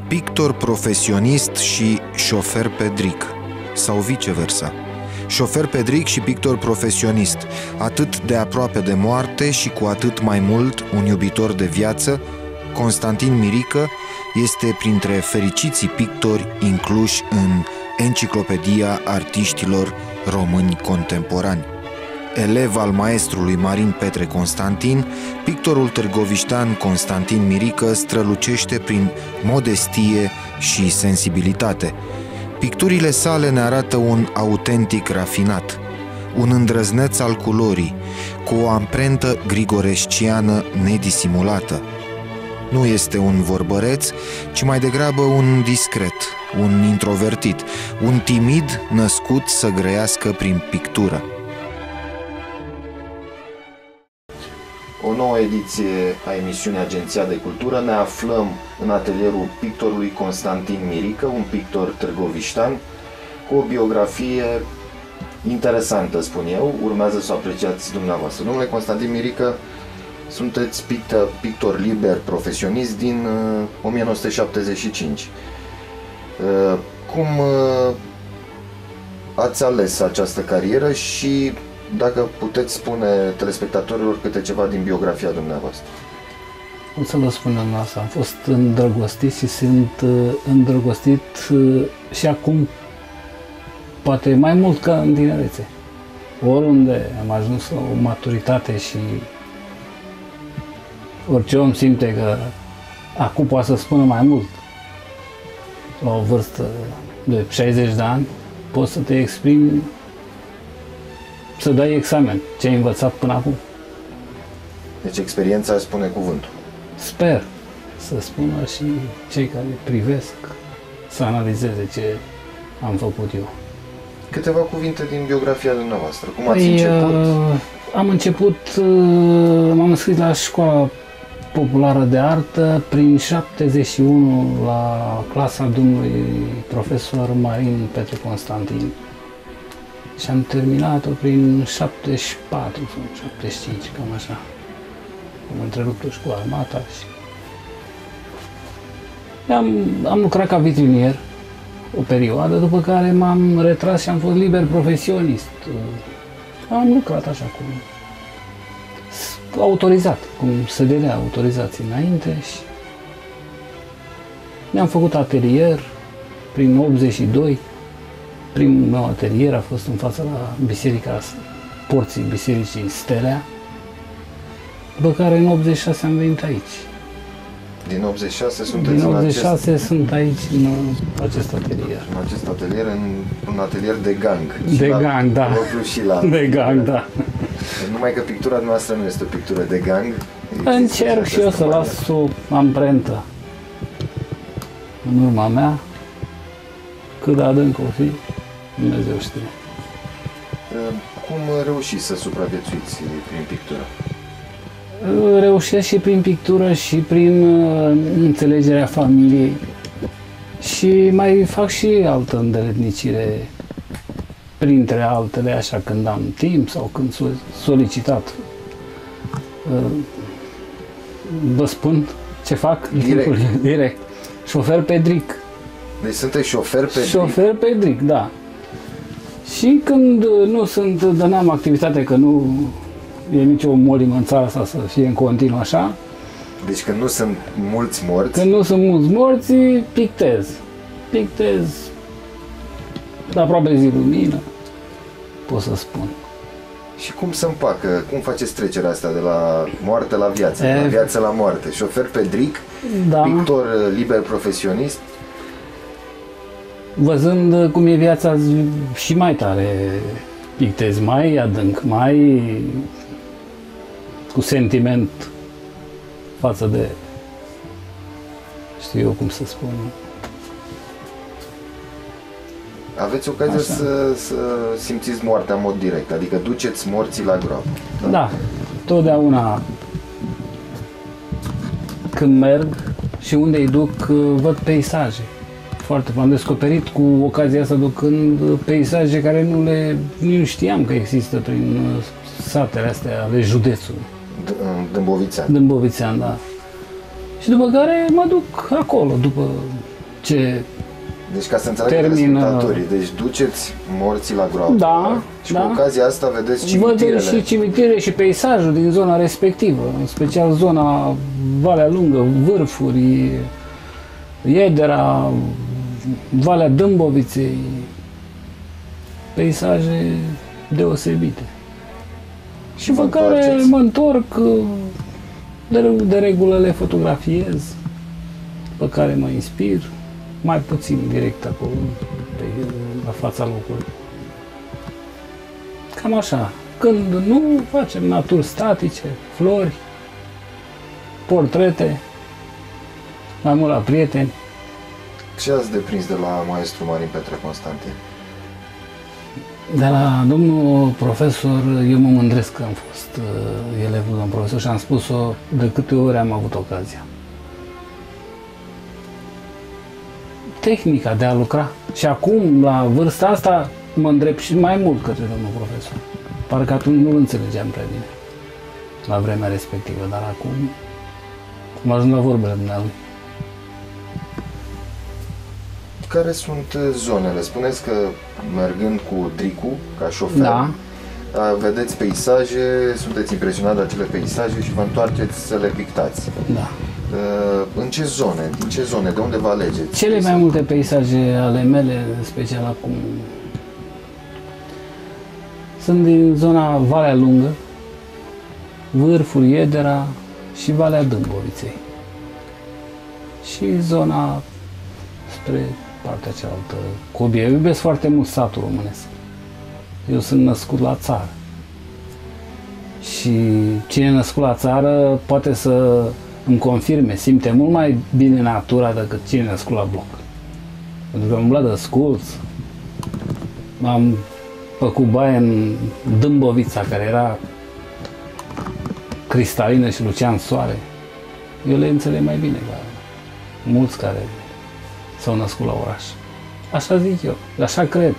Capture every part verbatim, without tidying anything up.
Pictor profesionist și șofer pedric, sau viceversa. Șofer pedric și pictor profesionist, atât de aproape de moarte și cu atât mai mult un iubitor de viață, Constantin Mirică este printre fericiții pictori incluși în Enciclopedia Artiștilor Români Contemporani. Elev al maestrului Marin Petre Constantin, pictorul târgoviștean Constantin Mirică strălucește prin modestie și sensibilitate. Picturile sale ne arată un autentic rafinat, un îndrăzneț al culorii, cu o amprentă grigoresciană nedisimulată. Nu este un vorbăreț, ci mai degrabă un discret, un introvertit, un timid născut să grăiască prin pictură. O nouă ediție a emisiunii Agenția de Cultură. Ne aflăm în atelierul pictorului Constantin Mirică, un pictor târgoviștean cu o biografie interesantă, spun eu. Urmează să o apreciați dumneavoastră. Domnule Constantin Mirică, sunteți pictor, pictor liber profesionist din uh, o mie nouă sute șaptezeci și cinci. Uh, cum uh, ați ales această carieră și dacă puteți spune telespectatorilor câte ceva din biografia dumneavoastră? Cum să vă spun în asta? Am fost îndrăgostit și sunt uh, îndrăgostit uh, și acum, poate mai mult ca în tinerețe. Oriunde am ajuns la o maturitate și orice om simte că acum poate să spună mai mult. La o vârstă de șaizeci de ani, poți să te exprimi, să dai examen ce ai învățat până acum. Deci experiența spune cuvântul. Sper să spună și cei care privesc să analizeze ce am făcut eu. Câteva cuvinte din biografia dumneavoastră. Cum ați Păi, început? Uh, am început, uh, m-am înscris la Școala Populară de Artă prin șaptezeci și unu la clasa domnului profesor Marin Petre Constantin. Și am terminat-o prin șaptezeci și patru sau șaptezeci și cinci, cam așa. Am întrerupt-o și cu armata și... Am, am lucrat ca vitrinier o perioadă, după care m-am retras și am fost liber profesionist. Am lucrat așa cum... autorizat, cum se dădea autorizații înainte și... Mi-am făcut atelier prin optzeci și doi. Primul meu atelier a fost în fața la biserica, porții bisericii Stelea, după care în optzeci și șase am venit aici. Din optzeci și șase sunteți Din optzeci și șase în acest... sunt aici, în acest atelier. În acest atelier, în un atelier de gang. De la gang, da. Și la... De gang, da. Numai că pictura noastră nu este o pictură de gang. Încerc și eu să las o amprentă în urma mea, cât de adânc o fi, Dumnezeu știe. Cum reușiți să supraviețuiți prin pictură? Reușesc și prin pictură și prin uh, înțelegerea familiei și mai fac și altă îndeletnicire, printre altele, așa, când am timp sau când solicitat. Uh, vă spun ce fac? Direct. Direct. Șofer pedric. Deci sunteți șofer pedric? Șofer pedric, da. Și când nu sunt, n-am activitate, că nu e nicio molimă în țara asta să fie în continuu așa. Deci când nu sunt mulți morți? Când nu sunt mulți morți, pictez. Pictez de aproape zi lumină, pot să spun. Și cum se împacă? Cum faceți trecerea asta de la moarte la viață, e... de la viață la moarte? Șofer pedric, da. Pictor liber profesionist? Văzând cum e viața și mai tare pictez, mai adânc, mai cu sentiment față de, știu eu cum să spun. Aveți ocazia să, să simțiți moartea în mod direct, adică duceți morții la groapă. Da? Da, totdeauna când merg și unde îi duc, văd peisaje. Foarte am descoperit cu ocazia asta ducând peisaje care nu le nu știam că există prin satele astea ale județului. Dâmbovițean. Dâmbovițean, da. Și după care mă duc acolo, după ce Deci ca să înțeleagă termină... telespectatorii, deci duceți morții la groapă. Da, și da. cu ocazia asta vedeți cimitirele. Văd și cimitirele și peisajul din zona respectivă, în special zona Valea Lungă, Vârfuri, Iedera, Valea Dâmboviței, peisaje deosebite. Și pe care mă întorc, de, de regulă le fotografiez, pe care mă inspir, mai puțin direct acolo, pe, la fața locului. Cam așa. Când nu, facem naturi statice, flori, portrete, mai mult la prieteni. Ce ați deprins de la maestru Marin Petre Constantin? De la domnul profesor, eu mă mândresc că am fost uh, elevul domnul profesor și am spus-o de câte ori am avut ocazia. Tehnica de a lucra. Și acum, la vârsta asta, mă îndrept și mai mult către domnul profesor. Parcă atunci nu-l înțelegeam prea bine, la vremea respectivă, dar acum am ajuns la vorbele dumnealui. Care sunt zonele? Spuneți că mergând cu Dricu, ca șofer, da. vedeți peisaje, sunteți impresionat de acele peisaje și vă întoarceți să le pictați. Da. În ce zone? Din ce zone? De unde vă alegeți? Cele mai multe peisaje ale mele, în special acum, sunt din zona Valea Lungă, Vârful, Iedera și Valea Dâmboviței. Și zona spre partea cealaltă, Cobie. Eu iubesc foarte mult satul românesc. Eu sunt născut la țară. Și cine e născut la țară poate să îmi confirme, simte mult mai bine natura decât cine e născut la bloc. Pentru că am umblat de sculț, am făcut baie în Dâmbovița, care era cristalină și lucea în soare. Eu le înțeleg mai bine ca mulți care s-au născut la oraș. Așa zic eu, așa cred.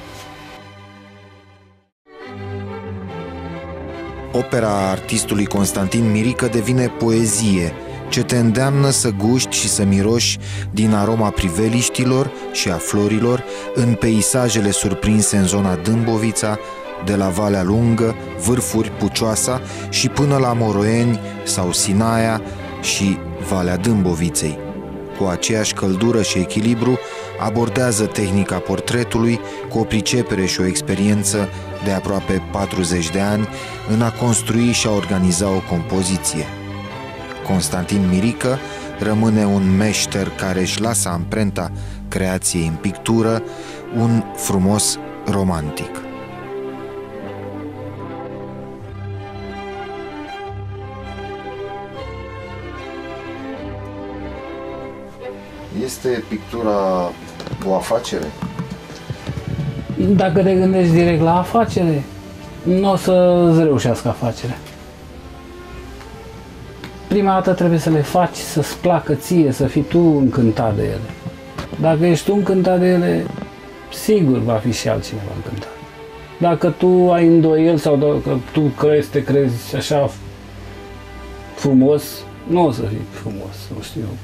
Opera artistului Constantin Mirică devine poezie, ce te îndeamnă să guști și să miroși din aroma priveliștilor și a florilor în peisajele surprinse în zona Dâmbovița, de la Valea Lungă, Vârfuri, Pucioasa și până la Moroieni sau Sinaia și Valea Dâmboviței. Cu aceeași căldură și echilibru, abordează tehnica portretului cu o pricepere și o experiență de aproape patruzeci de ani în a construi și a organiza o compoziție. Constantin Mirică rămâne un meșter care își lasă amprenta creației în pictură, un frumos romantic. Este pictura o afacere? Dacă te gândești direct la afacere, nu o să-ți reușească afacerea. Prima dată trebuie să le faci să-ți placă ție, să fii tu încântat de ele. Dacă ești tu încântat de ele, sigur va fi și altcineva încântat. Dacă tu ai îndoieli sau dacă tu crezi, te crezi așa frumos, nu o să fii frumos, nu știu eu.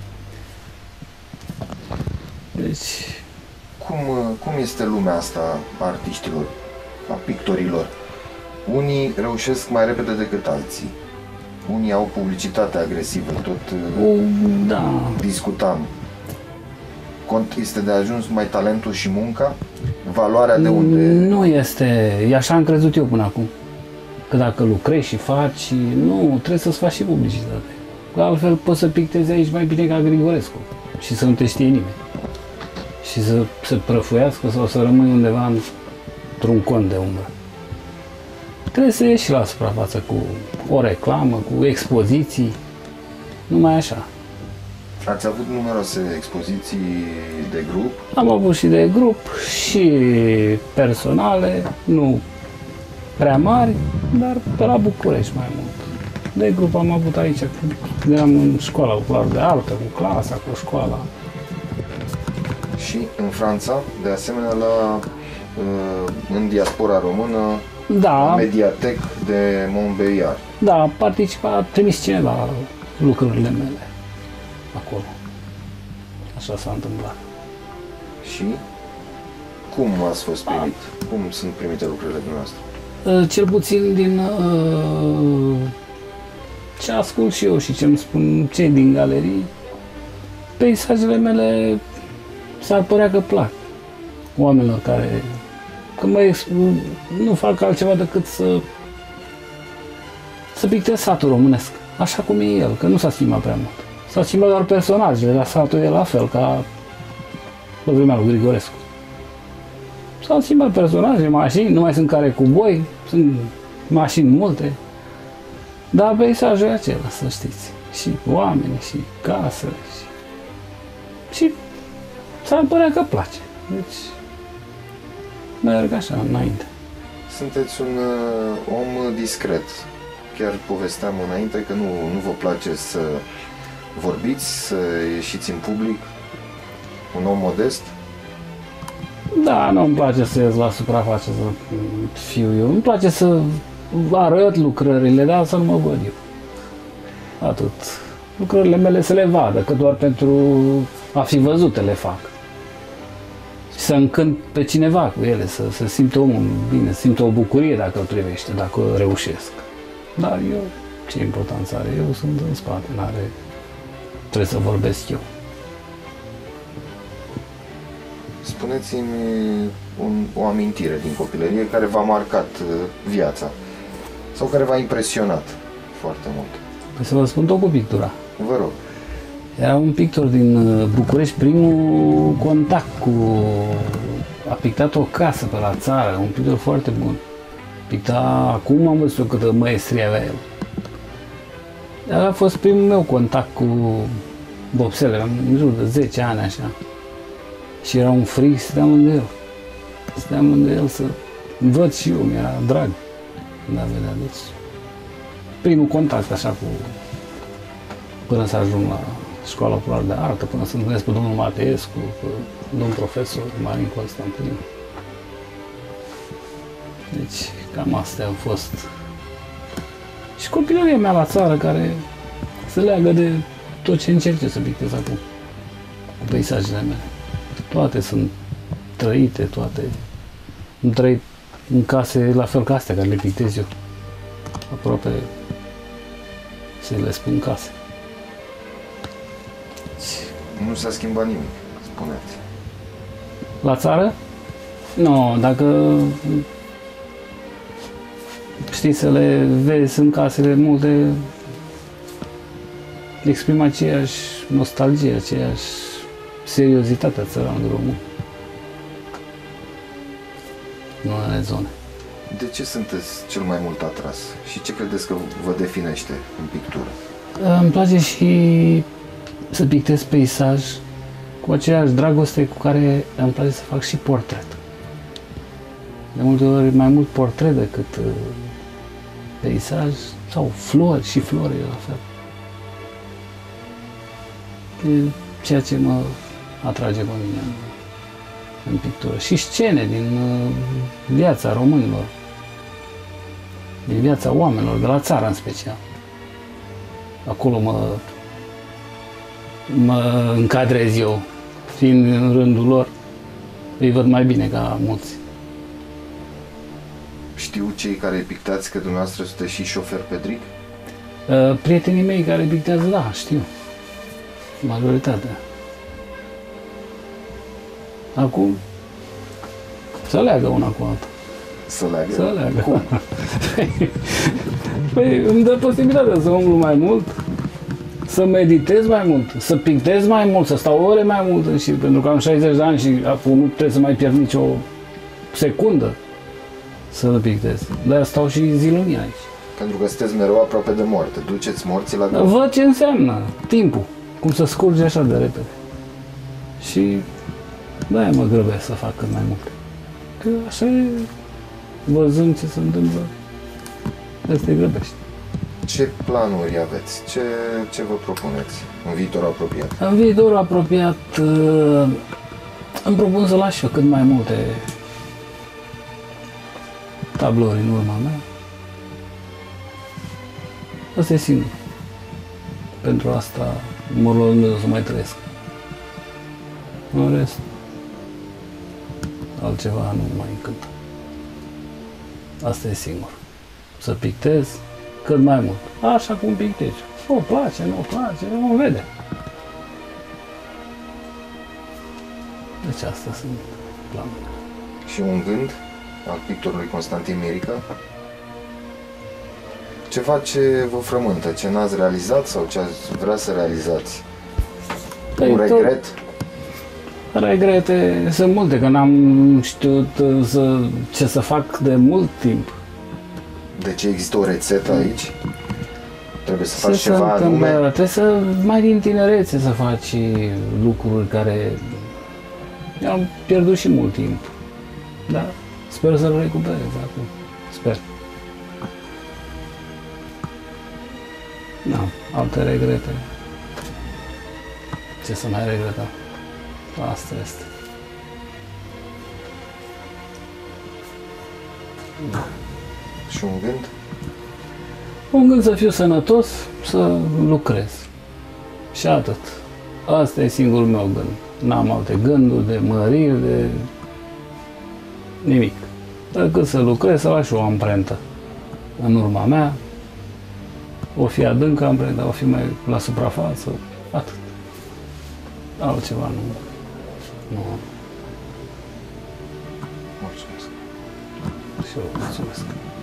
Deci... Cum, cum este lumea asta a artiștilor, a pictorilor? Unii reușesc mai repede decât alții. Unii au publicitate agresivă, tot da. discutam. Este de ajuns mai talentul și munca? Valoarea de unde? Nu este. E așa am crezut eu până acum. Că dacă lucrezi și faci, nu, trebuie să-ți faci și publicitate. Că altfel poți să pictezi aici mai bine ca Grigorescu și să nu te știe nimeni. Și să se prăfuiască sau să rămâi undeva într-un cont de umbră. Trebuie să ieși la suprafață cu o reclamă, cu expoziții, numai așa. Ați avut numeroase expoziții de grup? Am avut și de grup și personale, nu prea mari, dar pe la București mai mult. De grup am avut aici, când eram în școala populară de artă, cu clasa, cu școala. Și în Franța, de asemenea, la, în diaspora română, da, Mediatek de Montbéliard. Da, a participat, a trimis cineva lucrurile mele acolo. așa s-a întâmplat. Și cum ați fost primit? Cum sunt primite lucrurile dumneavoastră? Cel puțin din uh, ce ascult și eu și ce îmi spun cei din galerii, peisajele mele s-ar părea că plac oamenilor care că mă, nu fac altceva decât să să pictez satul românesc, așa cum e el, că nu s-a schimbat prea mult. S-a schimbat doar personajele, dar satul e la fel ca pe vremea lui Grigorescu. S-au schimbat personaje, mașini, nu mai sunt care cu boi, sunt mașini multe, dar peisajul e acela, să știți. Și oameni, și casele, și, și s-ar părea că place. Deci, merg așa, înainte. Sunteți un uh, om discret. Chiar povesteam înainte că nu, nu vă place să vorbiți, să ieșiți în public. Un om modest. Da, nu îmi place să ies la suprafață, să fiu eu. Îmi place să arăt lucrările, dar să nu mă văd eu. Atât. Lucrările mele să le vadă, că doar pentru a fi văzute le fac. Și să încânt pe cineva cu ele, să, să simtă omul bine, să simtă o bucurie dacă îl privește, dacă reușesc. Dar eu, ce importanță are? Eu sunt în spate, n-are... Trebuie să vorbesc eu. Spuneți-mi un, o amintire din copilărie care v-a marcat viața sau care v-a impresionat foarte mult. Păi să vă spun tot cu pictura. Vă rog. Era un pictor din București, primul contact cu... A pictat o casă pe la țară, un pictor foarte bun. Picta... Acum am văzut eu câtă maestrie avea el. A fost primul meu contact cu vopsele, în jur de zece ani așa. Și era un frig, stăteam lângă el. Stăteam lângă el să văd și eu, mi-era drag când a vedea. Deci, primul contact așa cu... Până să ajung la Școala Populară de Artă, până să întâlnesc pe domnul Mateescu, pe domnul profesor Marin Constantin. Deci, cam astea au fost. Și copilăria mea la țară, care se leagă de tot ce încerc să pictez acum, cu peisajele mele. Toate sunt trăite, toate. Am trăit în case la fel ca astea care le pictez eu. Aproape se le spun case. Nu s-a schimbat nimic, spuneți. La țară? Nu, dacă știi să le vezi în casele multe, exprimă aceeași nostalgie, aceeași seriozitatea țăranului român. În unele zone. De ce sunteți cel mai mult atras? Și ce credeți că vă definește în pictură? Îmi place și să pictez peisaj cu aceeași dragoste cu care îmi place să fac și portret. De multe ori mai mult portret decât uh, peisaj sau flori, și flori la fel. E ceea ce mă atrage pe mine în, în pictură. Și scene din uh, viața românilor, din viața oamenilor, de la țară în special. Acolo mă, mă încadrez eu, fiind în rândul lor, îi văd mai bine ca mulți. Știu cei care pictați că dumneavoastră sunteți și șofer Pedric? Uh, prietenii mei care pictează, da, știu. Majoritatea. Acum, să leagă una cu alta. Să leagă? Să leagă. Cum? Păi îmi dă posibilitatea să umblu mai mult, să meditez mai mult, să pictez mai mult, să stau ore mai mult în șir, pentru că am șaizeci de ani și acum nu trebuie să mai pierd nicio secundă să le pictez. De-aia stau și zi lumii aici. Pentru că sunteți mereu aproape de moarte. Duceți morții la gând. Văd ce înseamnă timpul, cum să scurge așa de repede. Și de-aia mă grăbesc să fac cât mai mult. Că așa e, văzând ce se întâmplă, te grăbești. Ce planuri aveți? Ce, ce vă propuneți în viitor apropiat? În viitorul apropiat îmi propun să las eu cât mai multe tablouri în urma mea. Asta e singur. Pentru asta mă rog să mai trăiesc. În rest, altceva nu mai încântă. Asta e singur. Să pictez cât mai mult. Așa cum pictezi. O place, nu o place, vom vede. Deci astea sunt planurile. Și un gând al pictorului Constantin Mirica? Ceva ce vă frământă, ce n-ați realizat sau ce ați vrea să realizați? Păi un regret? Regrete sunt multe, că n-am știut să, ce să fac de mult timp. Deci există o rețetă aici? Trebuie să faci Se ceva întâmplă, anume? trebuie să, mai din tinerețe să faci lucruri care... Am pierdut și mult timp. Dar sper să-l recuperez acum. Sper. Da, alte regrete. Ce să mai regretăm? Asta este. Da. Și un gând? Un gând să fiu sănătos, să lucrez. Și atât. Asta e singurul meu gând. N-am alte gânduri de măriri, de nimic. Decât să lucrez, să fac și o amprentă în urma mea. O fi adâncă amprenta, o fi mai la suprafață, atât. Altceva nu. nu. Mulțumesc. Și eu mulțumesc.